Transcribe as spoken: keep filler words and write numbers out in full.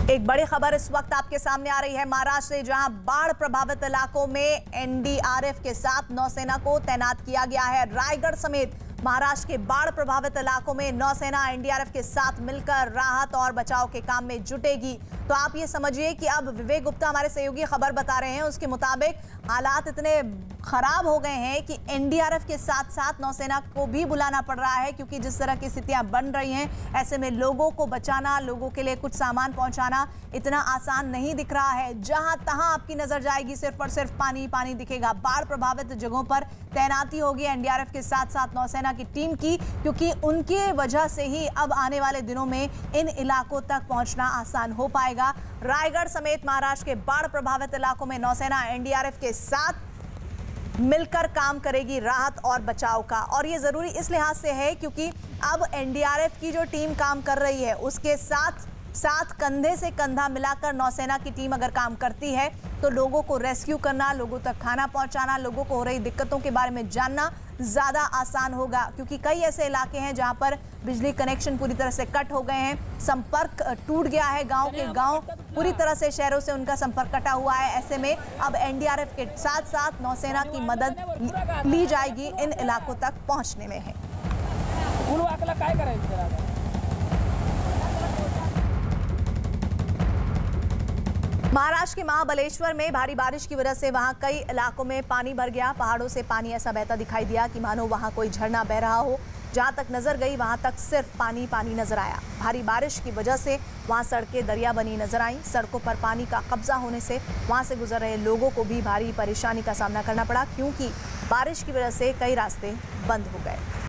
एक बड़ी खबर इस वक्त आपके सामने आ रही है महाराष्ट्र से, जहां बाढ़ प्रभावित इलाकों में एनडीआरएफ के साथ नौसेना को तैनात किया गया है। रायगढ़ समेत महाराष्ट्र के बाढ़ प्रभावित इलाकों में नौसेना एनडीआरएफ के साथ मिलकर राहत और बचाव के काम में जुटेगी। तो आप ये समझिए कि अब विवेक गुप्ता हमारे सहयोगी खबर बता रहे हैं, उसके मुताबिक हालात इतने खराब हो गए हैं कि एनडीआरएफ के साथ साथ नौसेना को भी बुलाना पड़ रहा है, क्योंकि जिस तरह की स्थितियां बन रही हैं, ऐसे में लोगों को बचाना, लोगों के लिए कुछ सामान पहुंचाना इतना आसान नहीं दिख रहा है। जहां तहां आपकी नजर जाएगी, सिर्फ और सिर्फ पानी पानी दिखेगा। बाढ़ प्रभावित जगहों पर तैनाती होगी एनडीआरएफ के साथ साथ नौसेना की टीम की, क्योंकि उनकी वजह से ही अब आने वाले दिनों में इन इलाकों तक पहुंचना आसान हो पाएगा। रायगढ़ समेत महाराष्ट्र के बाढ़ प्रभावित इलाकों में नौसेना एनडीआरएफ के साथ मिलकर काम करेगी राहत और बचाव का। और ये जरूरी इस लिहाज से है क्योंकि अब एनडीआरएफ की जो टीम काम कर रही है, उसके साथ साथ कंधे से कंधा मिलाकर नौसेना की टीम अगर काम करती है तो लोगों को रेस्क्यू करना, लोगों तक खाना पहुंचाना, लोगों को हो रही दिक्कतों के बारे में जानना ज़्यादा आसान होगा। क्योंकि कई ऐसे इलाके हैं जहां पर बिजली कनेक्शन पूरी तरह से कट हो गए हैं, संपर्क टूट गया है, गांव के गांव पूरी तरह से शहरों से उनका संपर्क कटा हुआ है। ऐसे में अब एनडीआरएफ के साथ साथ नौसेना की मदद ली जाएगी इन इलाकों तक पहुंचने में है। महाराष्ट्र के महाबलेश्वर में भारी बारिश की वजह से वहां कई इलाकों में पानी भर गया। पहाड़ों से पानी ऐसा बहता दिखाई दिया कि मानो वहां कोई झरना बह रहा हो। जहां तक नजर गई वहां तक सिर्फ पानी पानी नजर आया। भारी बारिश की वजह से वहां सड़कें दरिया बनी नजर आईं। सड़कों पर पानी का कब्जा होने से वहां से गुजर रहे लोगों को भी भारी परेशानी का सामना करना पड़ा, क्योंकि बारिश की वजह से कई रास्ते बंद हो गए।